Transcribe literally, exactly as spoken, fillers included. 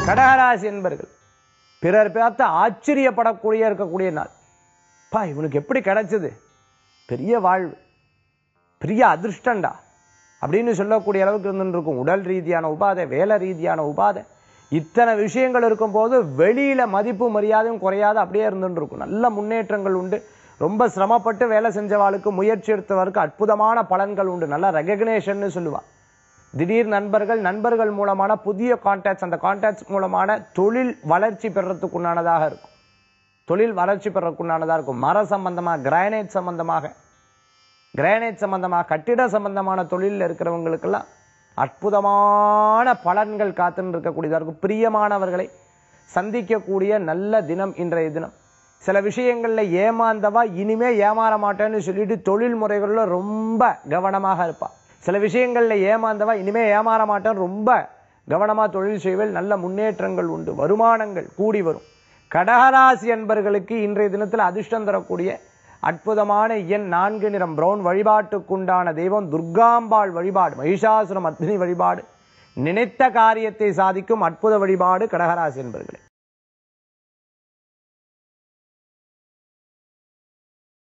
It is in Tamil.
கடகராசி என்பர்கள் பிறர் பார்த்து ஆச்சரியப்படக்கூடிய இருக்கக்கூடிய நாள். பா இவனுக்கு எப்படி கிடைச்சது, பெரிய வாழ்வு, பெரிய அதிர்ஷ்டண்டா அப்படின்னு சொல்லக்கூடிய அளவுக்கு இருந்துருக்கும். உடல் ரீதியான உபாதை, வேலை ரீதியான உபாதை, இத்தனை விஷயங்கள் இருக்கும் போது வெளியில மதிப்பு மரியாதையும் குறையாத அப்படியே இருந்துட்டு இருக்கும். நல்ல முன்னேற்றங்கள் உண்டு. ரொம்ப சிரமப்பட்டு வேலை செஞ்சவாளுக்கு, முயற்சி எடுத்தவருக்கு அற்புதமான பலன்கள் உண்டு. நல்ல ரெகக்னேஷன் சொல்லுவா. திடீர் நண்பர்கள், நண்பர்கள் மூலமான புதிய கான்டாக்ட்ஸ், அந்த கான்டாக்ட்ஸ் மூலமான தொழில் வளர்ச்சி பெறத்துக்குண்டானதாக இருக்கும். தொழில் வளர்ச்சி பெறக்குண்டானதாக இருக்கும். மர சம்பந்தமாக, கிரானைட் சம்பந்தமாக, கிரானைட் சம்பந்தமாக, கட்டிட சம்பந்தமான தொழிலில் இருக்கிறவங்களுக்கெல்லாம் அற்புதமான பலன்கள் காத்துன்னு இருக்கக்கூடியதாக இருக்கும். பிரியமானவர்களை சந்திக்கக்கூடிய நல்ல தினம் இன்றைய தினம். சில விஷயங்கள்ல ஏமாந்தவா இனிமே ஏமாற மாட்டேன்னு சொல்லிட்டு தொழில் முறைகள்ல ரொம்ப கவனமாக இருப்பா. சில விஷயங்கள்ல ஏமாந்தவா இனிமே ஏமாற மாட்டேன்னு ரொம்ப கவனமா தொழில் செய்வதில் நல்ல முன்னேற்றங்கள் உண்டு. வருமானங்கள் கூடி வரும். கடகராசி என்பர்களுக்கு இன்றைய தினத்தில் அதிர்ஷ்டம் தரக்கூடிய அற்புதமான எண் நான்கு, நிறம் பிரவுன். வழிபாட்டுக்குண்டான தெய்வம் துர்காம்பாள் வழிபாடு, மகிஷாசுர மர்த்தினி வழிபாடு. நினைத்த காரியத்தை சாதிக்கும் அற்புத வழிபாடு கடகராசி என்பர்களே.